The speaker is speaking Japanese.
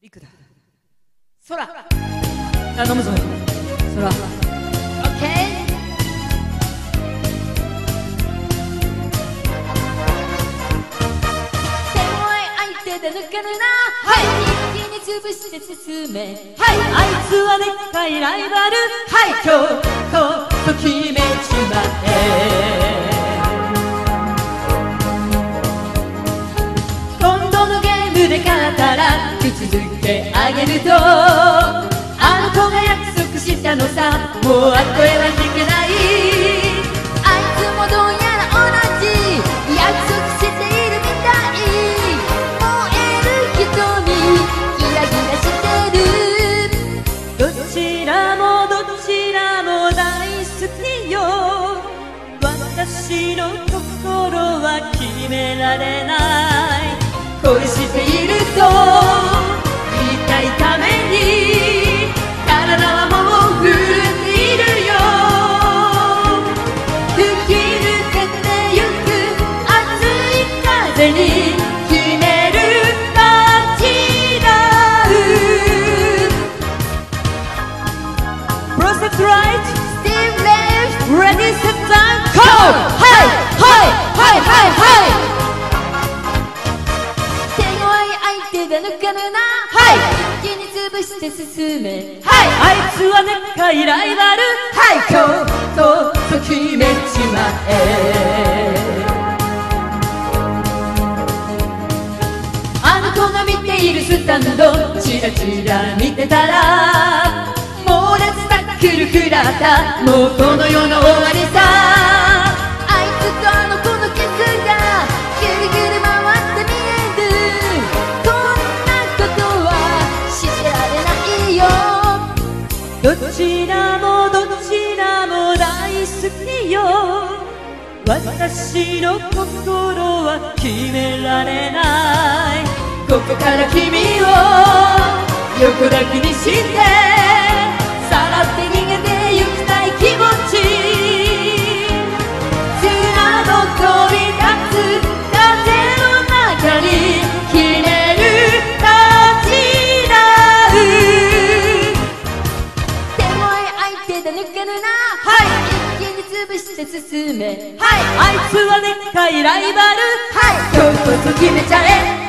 リクだ。空頼むぞ空。オッケー。手で抜けるな、はい、一気に潰して進め、はい、あいつはでっかいライバル、はい、今日と決めちまえ。今度のゲームで勝ったら口づけあげると、あの子が約束したのさ、もう後へは引けない。あいつもどうやら同じ約束しているみたい。どちらも大好きよ。私の心は決められない。恋していると言いたいために体はもう震えているよ。吹き抜けてゆく熱い風に決めるright, Steve left, ready, set, time, go! Hey, hey, hey, hey, hey! 手強い相手で抜けるな、はい、一気に潰して進め、はい、あいつはでっかいライバル、はい、今日と決めちまえ。あの子が見ているスタンド、チラチラ見てたら猛烈タックル食らった、もうこの世の終わりさ。あいつとあの子のキスがぐるぐる回って見える。こんなことは信じられないよ。どちらも大好きよ。私の心は決められない。ここから君を横抱きにしてさらって逃げてゆきたい気持ち。砂の飛び立つ風の中に決める立ち直る。手強い相手で抜けるな、はい、一気に潰して進め、はい、あいつはでっかいライバル、はい、今日こそ決めちゃえ。